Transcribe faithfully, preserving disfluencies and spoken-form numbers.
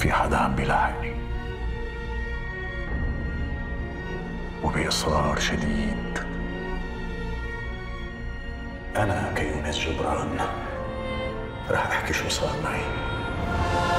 في حدا عم بيلاحقني، وبإصرار شديد أنا كيونس جبران رح أحكي شو صار معي.